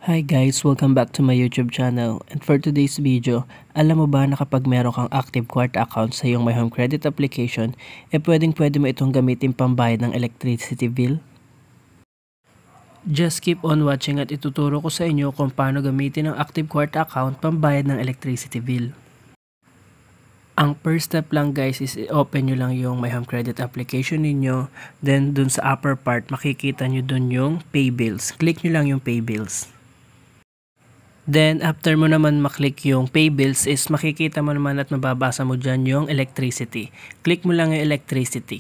Hi guys, welcome back to my YouTube channel. And for today's video, alam mo ba na kapag meron kang active Quarta account sa iyong My Home Credit application, pwede mo itong gamitin pambayad ng electricity bill? Just keep on watching at ituturo ko sa inyo kung paano gamitin ang active Quarta account pambayad ng electricity bill. Ang first step lang guys is i-open nyo lang yung My Home Credit application ninyo. Then dun sa upper part, makikita nyo dun yung Pay Bills. Click nyo lang yung Pay Bills. Then, after mo naman maklik yung pay bills is makikita mo naman at mababasa mo dyan yung electricity. Click mo lang yung electricity.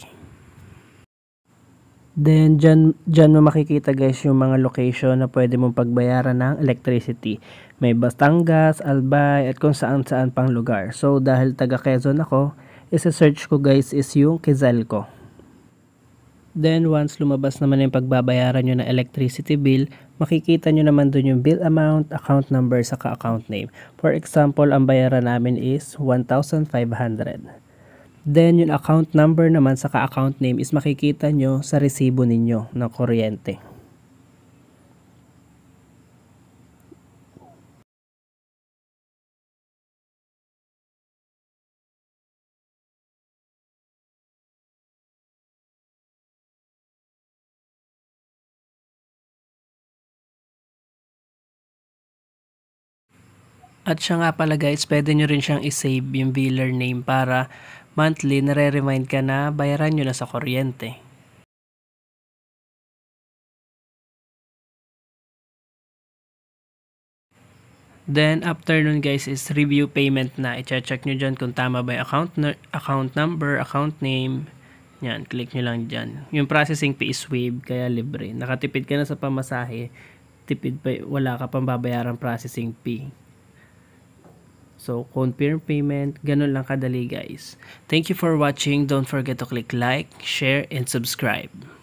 Then, dyan mo makikita guys yung mga location na pwede mong pagbayaran ng electricity. May Batangas, Albay, at kung saan pang lugar. So, dahil taga Quezon ako, isa-search ko guys is yung Quezalco. Then, once lumabas naman yung pagbabayaran nyo ng electricity bill, makikita nyo naman dun yung bill amount, account number, saka account name. For example, ang bayaran namin is 1,500. Then, yung account number naman, saka account name is makikita nyo sa resibo ninyo ng kuryente. At siya nga pala guys, pwede nyo rin siyang isave yung biller name para monthly nare-remind ka na bayaran nyo na sa kuryente. Then after nun guys is review payment na. I-check nyo dyan kung tama ba yung account number, account name. Yan, click nyo lang dyan. Yung processing fee is waive, kaya libre. Nakatipid ka na sa pamasahe, tipid pa, wala ka pang babayarang processing fee. So, confirm payment, ganun lang kadali guys. Thank you for watching. Don't forget to click like, share, and subscribe.